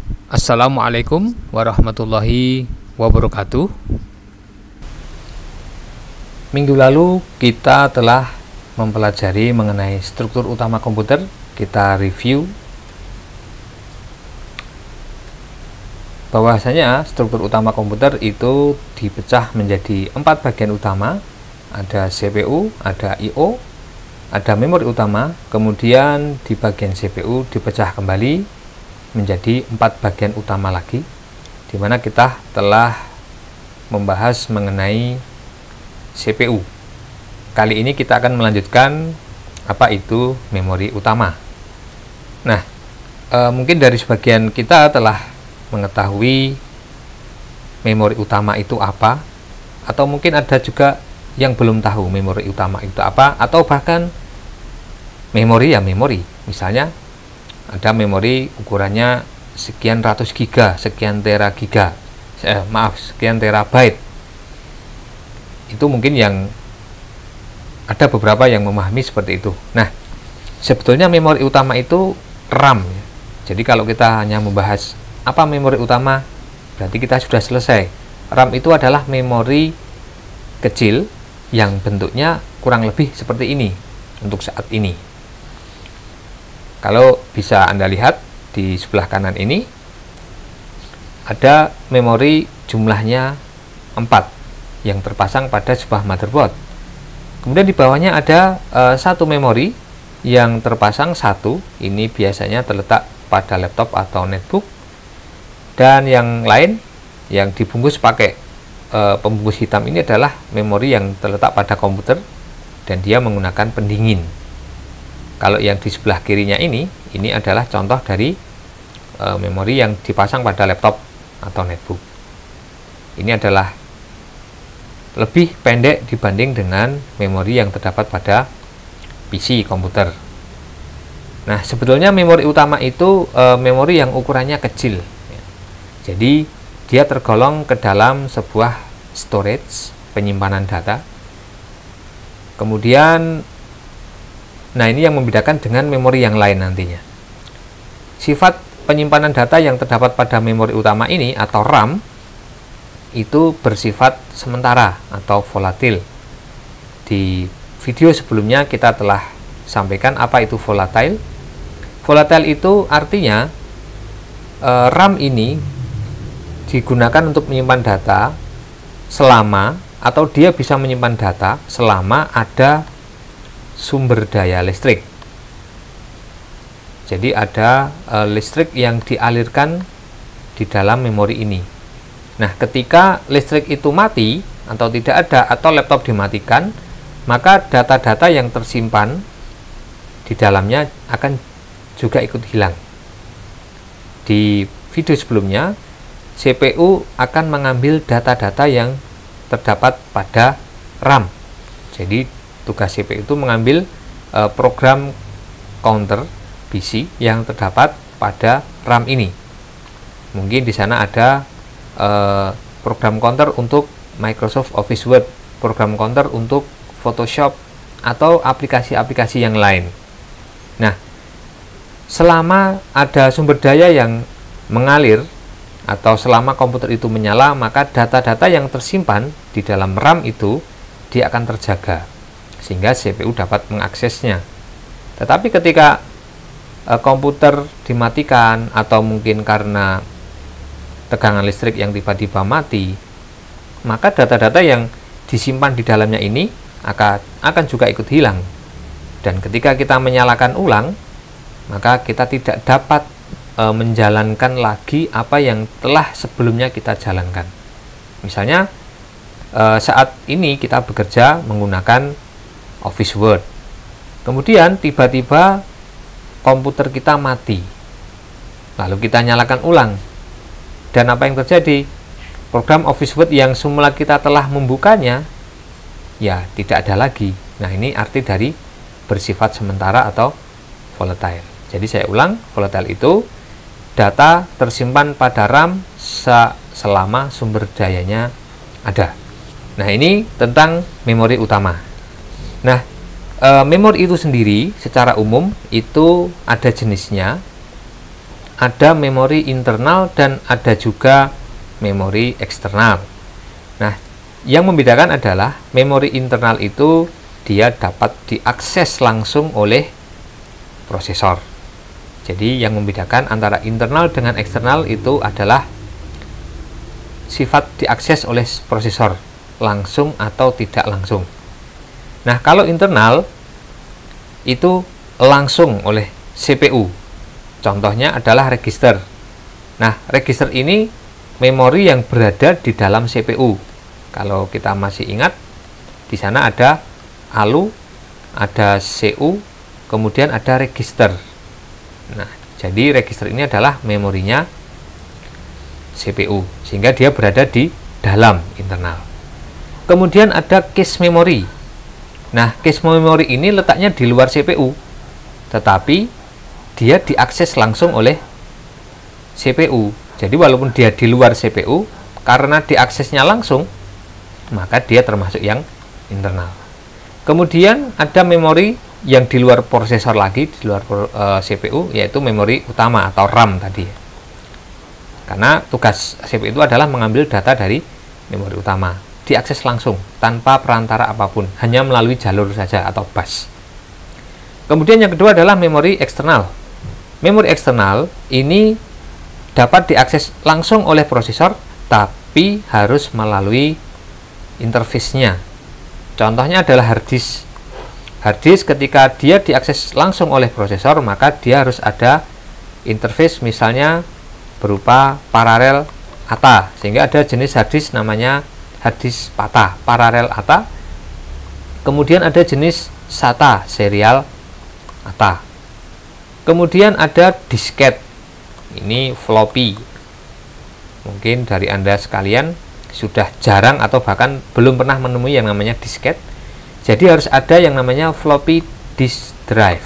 Assalamualaikum warahmatullahi wabarakatuh. Minggu lalu kita telah mempelajari mengenai struktur utama komputer. Kita review bahwasanya struktur utama komputer itu dipecah menjadi 4 bagian utama. Ada CPU, ada I/O, ada memori utama, kemudian di bagian CPU dipecah kembali menjadi 4 bagian utama lagi, di mana kita telah membahas mengenai CPU. Kali ini kita akan melanjutkan apa itu memori utama. Nah, mungkin dari sebagian kita telah mengetahui memori utama itu apa, atau mungkin ada juga yang belum tahu memori utama itu apa, atau bahkan memori ya memori. Misalnya ada memori ukurannya sekian ratus giga, sekian sekian terabyte. Itu mungkin yang ada beberapa yang memahami seperti itu. Nah, sebetulnya memori utama itu RAM ya. Jadi kalau kita hanya membahas apa memori utama, berarti kita sudah selesai. RAM itu adalah memori kecil yang bentuknya kurang lebih seperti ini untuk saat ini. Kalau bisa Anda lihat di sebelah kanan ini ada memori jumlahnya 4 yang terpasang pada sebuah motherboard. Kemudian di bawahnya ada satu memori yang terpasang satu, ini biasanya terletak pada laptop atau netbook, dan yang lain yang dibungkus pakai pembungkus hitam ini adalah memori yang terletak pada komputer dan dia menggunakan pendingin. Kalau yang di sebelah kirinya ini adalah contoh dari memori yang dipasang pada laptop atau netbook. Ini adalah lebih pendek dibanding dengan memori yang terdapat pada PC komputer. Nah, sebetulnya memori utama itu memori yang ukurannya kecil. Jadi, dia tergolong ke dalam sebuah storage, penyimpanan data. Kemudian, nah ini yang membedakan dengan memori yang lain nantinya. Sifat penyimpanan data yang terdapat pada memori utama ini atau RAM itu bersifat sementara atau volatil. Di video sebelumnya kita telah sampaikan apa itu volatile. Volatile itu artinya RAM ini digunakan untuk menyimpan data selama, atau dia bisa menyimpan data selama ada sumber daya listrik. Jadi ada listrik yang dialirkan di dalam memori ini. Nah, ketika listrik itu mati atau tidak ada, atau laptop dimatikan, maka data-data yang tersimpan di dalamnya akan juga ikut hilang. Di video sebelumnya, CPU akan mengambil data-data yang terdapat pada RAM. Jadi, tugas CPU itu mengambil program counter PC yang terdapat pada RAM ini. Mungkin di sana ada program counter untuk Microsoft Office Word, program counter untuk Photoshop, atau aplikasi-aplikasi yang lain. Nah, selama ada sumber daya yang mengalir atau selama komputer itu menyala, maka data-data yang tersimpan di dalam RAM itu dia akan terjaga sehingga CPU dapat mengaksesnya. Tetapi ketika komputer dimatikan atau mungkin karena tegangan listrik yang tiba-tiba mati, maka data-data yang disimpan di dalamnya ini akan juga ikut hilang. Dan ketika kita menyalakan ulang, maka kita tidak dapat menjalankan lagi apa yang telah sebelumnya kita jalankan. Misalnya saat ini kita bekerja menggunakan Office Word, kemudian tiba-tiba komputer kita mati, lalu kita nyalakan ulang. Dan apa yang terjadi? Program Office Word yang semula kita telah membukanya, ya tidak ada lagi. Nah, ini arti dari bersifat sementara atau volatile. Jadi saya ulang, volatile itu data tersimpan pada RAM selama sumber dayanya ada. Nah, ini tentang memori utama. Nah, memori itu sendiri secara umum itu ada jenisnya. ada memori internal dan ada juga memori eksternal. Nah, yang membedakan adalah memori internal itu dia dapat diakses langsung oleh prosesor. Jadi yang membedakan antara internal dengan eksternal itu adalah sifat diakses oleh prosesor, langsung atau tidak langsung. Nah, kalau internal itu langsung oleh CPU. Contohnya adalah register. Nah, register ini memori yang berada di dalam CPU. Kalau kita masih ingat, di sana ada ALU, ada CU, kemudian ada register. Nah, jadi register ini adalah memorinya CPU, sehingga dia berada di dalam internal. Kemudian ada cache memory. Nah, cache memory ini letaknya di luar CPU, tetapi dia diakses langsung oleh CPU. Jadi walaupun dia di luar CPU, karena diaksesnya langsung, maka dia termasuk yang internal. Kemudian ada memori yang di luar prosesor lagi, di luar CPU, yaitu memori utama atau RAM tadi. Karena tugas CPU itu adalah mengambil data dari memori utama, diakses langsung tanpa perantara apapun, hanya melalui jalur saja atau bus. Kemudian yang kedua adalah memori eksternal. Memori eksternal ini dapat diakses langsung oleh prosesor, tapi harus melalui interface-nya. Contohnya adalah hard disk. Hard disk ketika dia diakses langsung oleh prosesor, maka dia harus ada interface, misalnya berupa paralel ATA, sehingga ada jenis hard disk namanya hard disk PATA, paralel ATA. Kemudian ada jenis SATA, serial ATA. Kemudian ada disket, ini floppy. Mungkin dari Anda sekalian sudah jarang atau bahkan belum pernah menemui yang namanya disket. Jadi harus ada yang namanya floppy disk drive.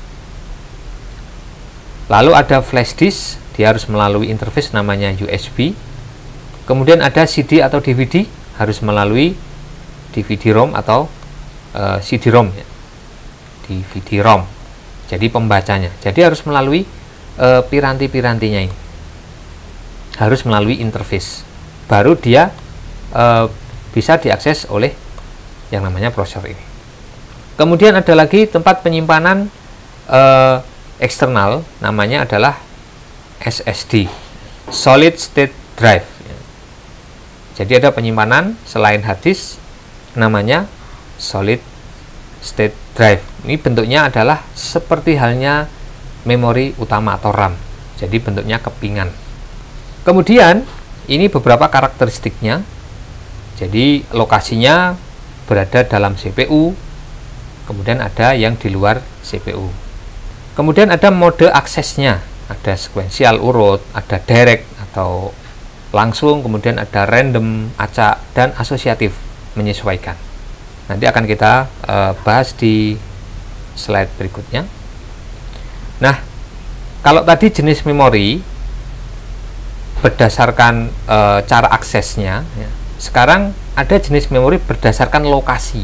Lalu ada flash disk, dia harus melalui interface namanya USB. Kemudian ada CD atau DVD, harus melalui DVD-ROM atau CD-ROM ya. DVD-ROM. Jadi pembacanya. Jadi harus melalui piranti-pirantinya ini. Harus melalui interface. Baru dia bisa diakses oleh yang namanya prosesor ini. Kemudian ada lagi tempat penyimpanan eksternal, namanya adalah SSD, Solid State Drive. Jadi ada penyimpanan selain hard disk, namanya Solid State Drive. Ini bentuknya adalah seperti halnya memori utama atau RAM. Jadi bentuknya kepingan. Kemudian ini beberapa karakteristiknya. Jadi lokasinya berada dalam CPU, kemudian ada yang di luar CPU. Kemudian ada mode aksesnya, ada sekuensial urut, ada direct atau langsung, kemudian ada random, acak, dan asosiatif, menyesuaikan. Nanti akan kita bahas di slide berikutnya. Nah, kalau tadi jenis memori berdasarkan cara aksesnya, ya, sekarang ada jenis memori berdasarkan lokasi.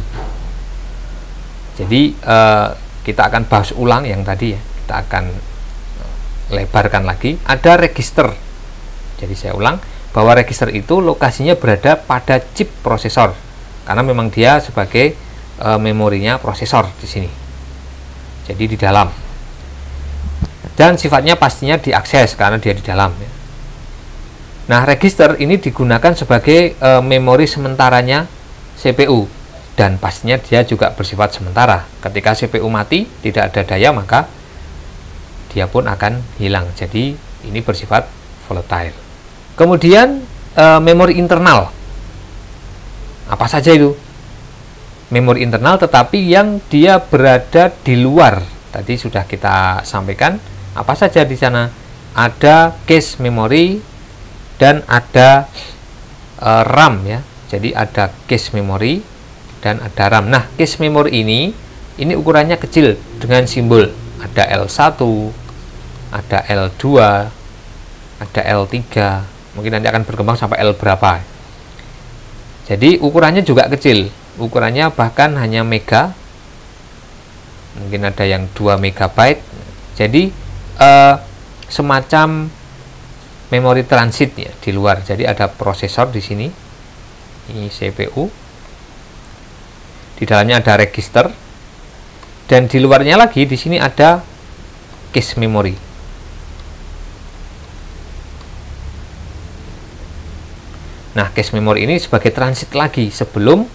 Jadi kita akan bahas ulang yang tadi ya, kita akan lebarkan lagi. Ada register. Jadi saya ulang bahwa register itu lokasinya berada pada chip prosesor, karena memang dia sebagai memorinya prosesor di sini. Jadi di dalam. Dan sifatnya pastinya diakses karena dia di dalam. Ya. Nah, register ini digunakan sebagai memori sementaranya CPU, dan pastinya dia juga bersifat sementara. Ketika CPU mati, tidak ada daya, maka dia pun akan hilang. Jadi ini bersifat volatile. Kemudian memori internal. Apa saja itu? Memori internal tetapi yang dia berada di luar. Tadi sudah kita sampaikan. Apa saja di sana? Ada cache memory dan ada RAM ya. Jadi ada cache memory dan ada RAM. Nah, cache memory ini ukurannya kecil dengan simbol. Ada L1, ada L2, ada L3. Mungkin nanti akan berkembang sampai L berapa. Jadi ukurannya juga kecil. Ukurannya bahkan hanya mega. Mungkin ada yang 2 MB. Jadi semacam memori transit ya di luar. Jadi ada prosesor di sini, ini CPU, di dalamnya ada register, dan di luarnya lagi di sini ada cache memory. Nah, cache memory ini sebagai transit lagi sebelum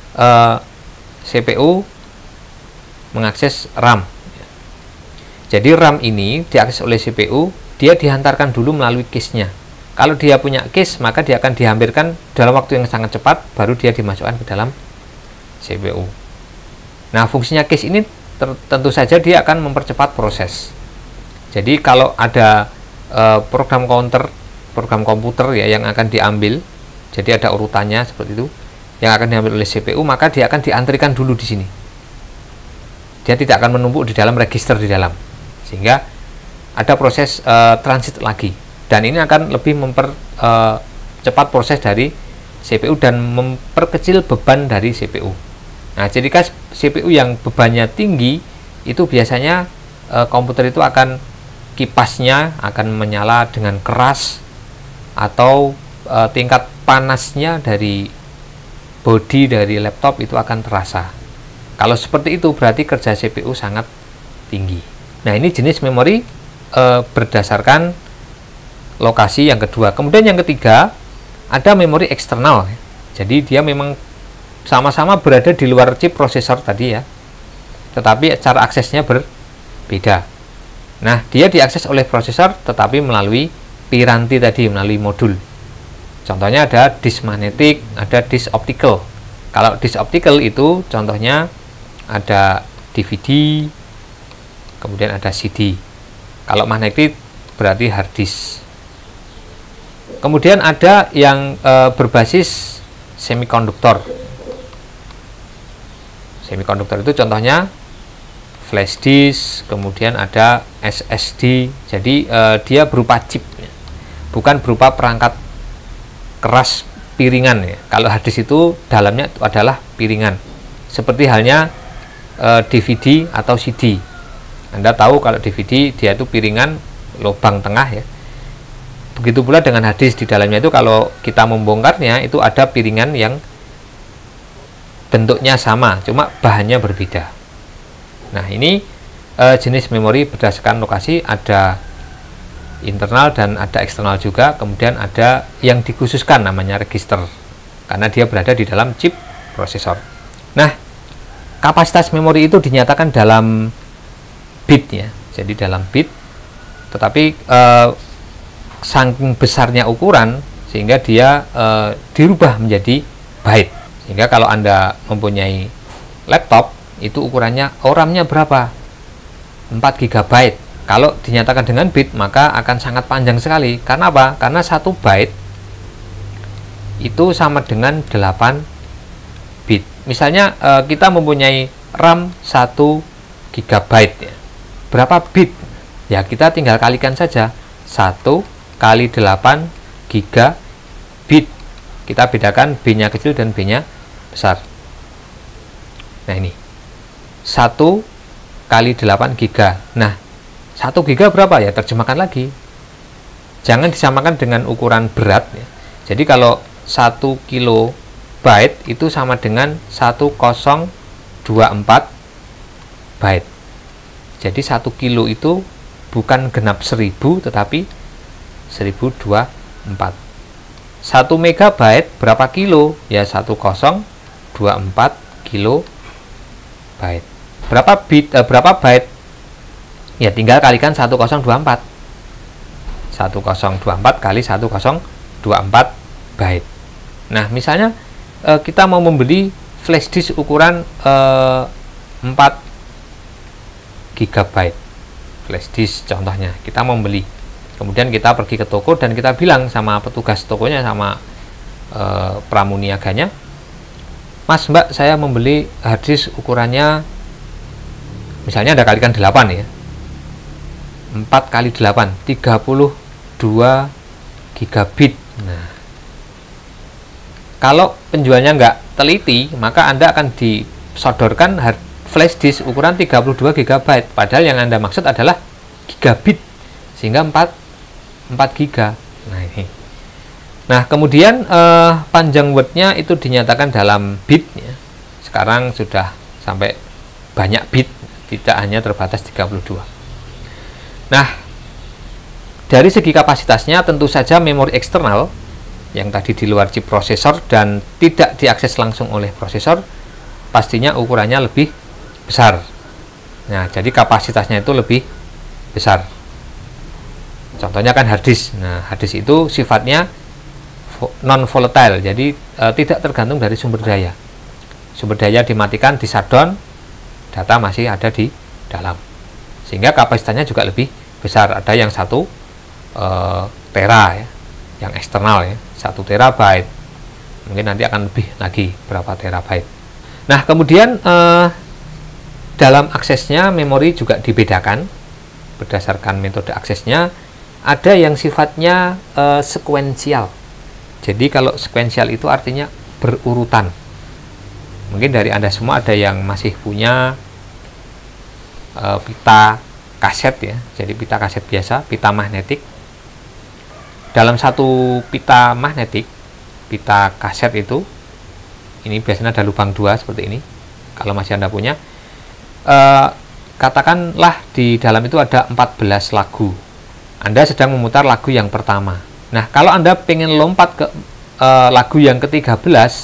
CPU mengakses RAM. Jadi RAM ini diakses oleh CPU, dia dihantarkan dulu melalui cache-nya. Kalau dia punya cache, maka dia akan dihampirkan dalam waktu yang sangat cepat, baru dia dimasukkan ke dalam CPU. Nah, fungsinya cache ini tentu saja dia akan mempercepat proses. Jadi kalau ada program komputer ya yang akan diambil, jadi ada urutannya seperti itu, yang akan diambil oleh CPU, maka dia akan diantrikan dulu di sini. Dia tidak akan menumpuk di dalam register di dalam, sehingga ada proses transit lagi, dan ini akan lebih mempercepat proses dari CPU dan memperkecil beban dari CPU. Nah, jika CPU yang bebannya tinggi, itu biasanya komputer itu akan kipasnya akan menyala dengan keras, atau tingkat panasnya dari bodi dari laptop itu akan terasa. Kalau seperti itu berarti kerja CPU sangat tinggi. Nah, ini jenis memori berdasarkan lokasi yang kedua. Kemudian yang ketiga, ada memori eksternal. Jadi dia memang sama-sama berada di luar chip prosesor tadi ya, tetapi cara aksesnya berbeda. Nah, dia diakses oleh prosesor tetapi melalui piranti tadi, melalui modul. Contohnya ada disk magnetik, ada disk optical. Kalau disk optical itu contohnya ada DVD, kemudian ada CD. Kalau magnetik berarti hard disk. Kemudian ada yang berbasis semikonduktor. Semikonduktor itu contohnya flash disk, kemudian ada SSD. Jadi dia berupa chip, bukan berupa perangkat keras piringan ya. Kalau hard disk itu dalamnya itu adalah piringan, seperti halnya DVD atau CD. Anda tahu kalau DVD dia itu piringan lubang tengah ya. Begitu pula dengan hard disk, di dalamnya itu kalau kita membongkarnya itu ada piringan yang bentuknya sama, cuma bahannya berbeda. Nah, ini jenis memori berdasarkan lokasi, ada internal dan ada eksternal juga. Kemudian ada yang dikhususkan namanya register, karena dia berada di dalam chip prosesor. Nah, kapasitas memori itu dinyatakan dalam bit ya, jadi dalam bit, tetapi saking besarnya ukuran sehingga dia dirubah menjadi byte. Sehingga kalau Anda mempunyai laptop itu ukurannya RAM-nya berapa? 4 GB. Kalau dinyatakan dengan bit maka akan sangat panjang sekali. Karena apa? Karena 1 byte itu sama dengan 8 bit. Misalnya kita mempunyai RAM 1 GB ya. Berapa bit? Ya kita tinggal kalikan saja. 1 kali 8 gigabit. Kita bedakan B-nya kecil dan B-nya besar. Nah, ini 1 kali 8 giga. Nah, 1 giga berapa ya? Terjemahkan lagi. Jangan disamakan dengan ukuran berat ya. Jadi kalau 1 kilobyte itu sama dengan 1024 byte. Jadi 1 kilo itu bukan genap 1000 tetapi 1024. 1 megabyte berapa kilo? Ya 1024 kilobyte. Berapa bit? Berapa byte? Ya tinggal kalikan 1024. 1024 kali 1024 byte. Nah, misalnya kita mau membeli flash disk ukuran 4 GB flash disk contohnya. Kita mau beli. Kemudian kita pergi ke toko dan kita bilang sama petugas tokonya, sama pramuniaganya, Mas, Mbak, saya membeli hard disk ukurannya, misalnya Anda kalikan 8 ya, 4 kali 8 32 gigabit. Nah, kalau penjualnya nggak teliti, maka Anda akan disodorkan flash disk ukuran 32 GB, padahal yang Anda maksud adalah gigabit. sehingga 4 giga. Nah ini. Nah kemudian panjang wordnya itu dinyatakan dalam bit ya. Sekarang sudah sampai banyak bit, tidak hanya terbatas 32. Nah dari segi kapasitasnya tentu saja memori eksternal yang tadi di luar chip prosesor dan tidak diakses langsung oleh prosesor pastinya ukurannya lebih besar. Nah jadi kapasitasnya itu lebih besar. Contohnya kan hard disk. Nah hard disk itu sifatnya non volatile, jadi tidak tergantung dari sumber daya. Sumber daya dimatikan, di shutdown, data masih ada di dalam, sehingga kapasitasnya juga lebih besar. Ada yang 1 tera ya, yang eksternal ya, 1 terabyte. Mungkin nanti akan lebih lagi berapa terabyte. Nah kemudian dalam aksesnya memori juga dibedakan berdasarkan metode aksesnya. Ada yang sifatnya sekuensial. Jadi kalau sekuensial itu artinya berurutan. Mungkin dari Anda semua ada yang masih punya pita kaset ya. Jadi pita kaset biasa, pita magnetik. Dalam satu pita magnetik, pita kaset itu, ini biasanya ada lubang 2 seperti ini. Kalau masih Anda punya, katakanlah di dalam itu ada 14 lagu. Anda sedang memutar lagu yang pertama. Nah, kalau Anda pengen lompat ke lagu yang ke-13,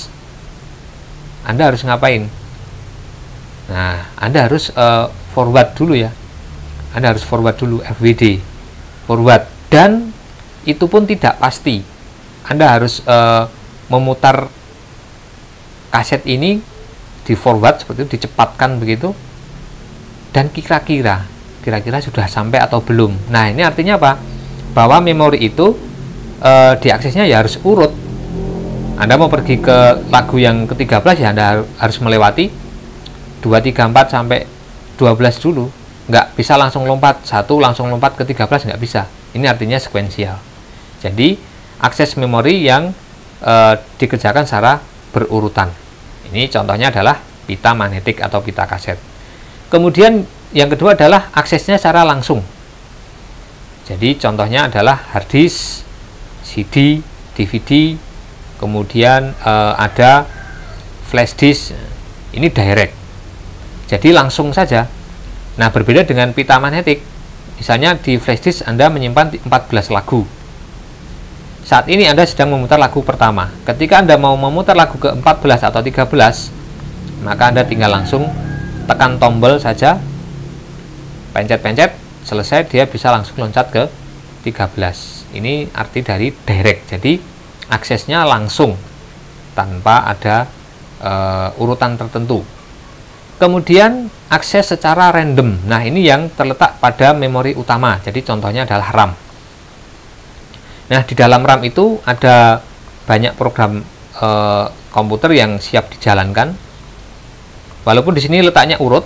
Anda harus ngapain? Nah, Anda harus forward dulu ya. Anda harus forward dulu, FWD, forward. Dan itu pun tidak pasti. Anda harus memutar kaset ini di forward seperti itu, dicepatkan begitu. Dan kira-kira sudah sampai atau belum. Nah, ini artinya apa? Bahwa memori itu diaksesnya ya harus urut. Anda mau pergi ke lagu yang ke-13 ya Anda harus melewati 2, 3, 4 sampai 12 dulu. Nggak bisa langsung lompat 1 langsung lompat ke 13, nggak bisa. Ini artinya sekuensial. Jadi akses memori yang dikerjakan secara berurutan. Ini contohnya adalah pita magnetik atau pita kaset. Kemudian yang kedua adalah aksesnya secara langsung. Jadi contohnya adalah hard disk, CD, DVD, kemudian ada flash disk. Ini direct, jadi langsung saja. Nah berbeda dengan pita magnetik. Misalnya di flash disk Anda menyimpan 14 lagu. Saat ini Anda sedang memutar lagu pertama. Ketika Anda mau memutar lagu ke-14 atau 13, maka Anda tinggal langsung tekan tombol saja, pencet-pencet, selesai, dia bisa langsung loncat ke 13. Ini arti dari direct, jadi aksesnya langsung tanpa ada urutan tertentu. Kemudian akses secara random. Nah ini yang terletak pada memori utama, jadi contohnya adalah RAM. Nah di dalam RAM itu ada banyak program komputer yang siap dijalankan. Walaupun di sini letaknya urut,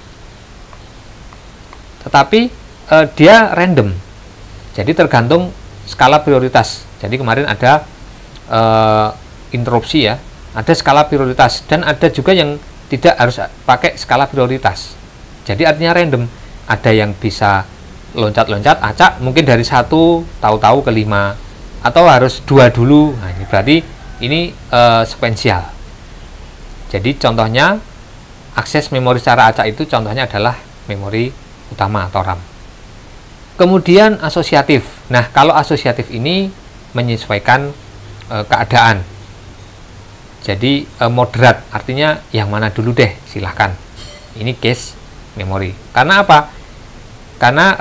tetapi dia random. Jadi tergantung skala prioritas. Jadi kemarin ada interupsi ya, ada skala prioritas, dan ada juga yang tidak harus pakai skala prioritas. Jadi artinya random. Ada yang bisa loncat-loncat, acak, mungkin dari 1 tahu-tahu ke 5, atau harus 2 dulu. Nah ini berarti ini sekuensial. Jadi contohnya akses memori secara acak itu contohnya adalah memori utama atau RAM. Kemudian asosiatif. Nah kalau asosiatif ini menyesuaikan keadaan. Jadi moderat, artinya yang mana dulu deh, silahkan. Ini case memori. Karena apa? Karena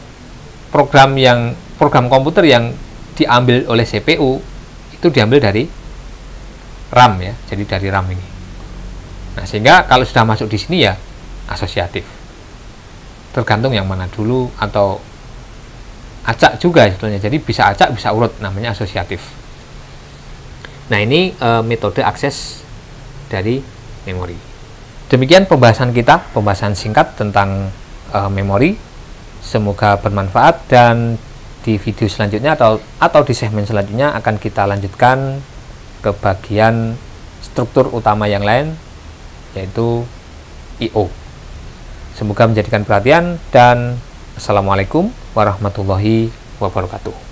program komputer yang diambil oleh CPU itu diambil dari RAM ya. Jadi dari RAM ini. Nah, sehingga kalau sudah masuk di sini ya asosiatif. Tergantung yang mana dulu, atau acak juga sebetulnya. Jadi bisa acak, bisa urut, namanya asosiatif. Nah, ini metode akses dari memori. Demikian pembahasan kita, pembahasan singkat tentang memori. Semoga bermanfaat, dan di video selanjutnya atau di segmen selanjutnya akan kita lanjutkan ke bagian struktur utama yang lain, yaitu I/O. Semoga menjadikan perhatian, dan Assalamualaikum warahmatullahi wabarakatuh.